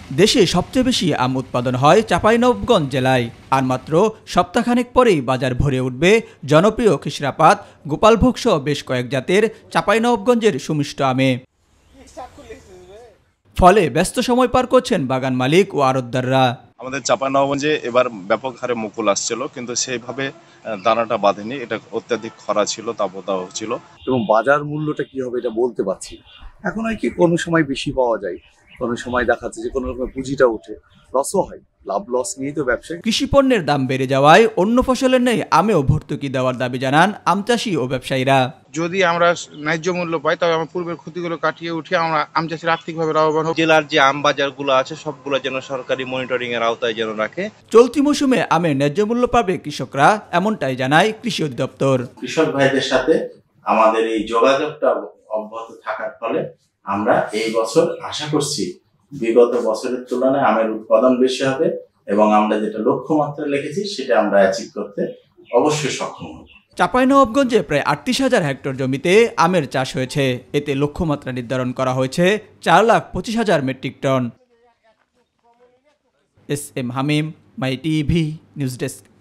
দেশে সবচেয়ে বেশি আম উৎপাদন হয় চাঁপাইনবাবগঞ্জ জেলায়, আর মাত্র সপ্তাহখানেক পরেই বাজার ভরে উঠবে জনপ্রিয় খিসরাপাত, গোপালভোগ সহ বেশ কয়েক জাতের চাঁপাইনবাবগঞ্জের সুমিষ্ট আমে। ফলে ব্যস্ত সময় পার করছেন বাগান মালিক ও আড়তদাররা। আমাদের চাঁপাইনবাবগঞ্জে এবার ব্যাপক হারে মুকুল আসছিল, কিন্তু সেইভাবে দানাটা বাঁধেনি। এটা অত্যাধিক খরা ছিল, তাপদাহ ছিল, এবং বাজার মূল্যটা কি হবে এটা বলতে পারছি না। এখন হয় কি, কোনো সময় বেশি পাওয়া যায়, কোনো সময় দেখা যাচ্ছে যে কোনো রকম পুঁজিটা ওঠে, লসও হয়। লাভ লস নিয়েই তো ব্যবসা। কৃষি পণ্যের দাম বেড়ে যাওয়ায় অন্য ফসলের নেই আমেও ভর্তুকি দেওয়ার দাবি জানান আম চাষি ও ব্যবসায়ীরা। যদি আমরা ন্যায্য মূল্য পাই তবে আমরা পূর্বের ক্ষতিগুলো কাটিয়ে উঠে আমরা আম চাষির আর্থিকভাবে লাভবান হব। জেলার যে আম বাজারগুলো আছে সবগুলো যেন সরকারি মনিটরিং এর আওতায় যেন রাখে। চলতি মৌসুমে আমের ন্যায্য মূল্য পাবে কৃষকরা, এমনটাই জানায় কৃষি অধিদপ্তর। কৃষক ভাইদের সাথে আমাদের এই যোগাযোগটা অব্যাহত থাকার ফলে আমরা এই বছর আশা করছি বিগত বছরের তুলনায় আমের উৎপাদন বেশি হবে এবং আমরা যেটা লক্ষ্যমাত্রা লিখেছি সেটা আমরা অ্যাচিভ করতে অবশ্যই সক্ষম হব। চাঁপাইনবাবগঞ্জে প্রায় ৩৮,০০০ হেক্টর জমিতে আমের চাষ হয়েছে। এতে লক্ষ্যমাত্রা নির্ধারণ করা হয়েছে ৪,২৫,০০০ metric ton. S M Hamim, my TV, news desk.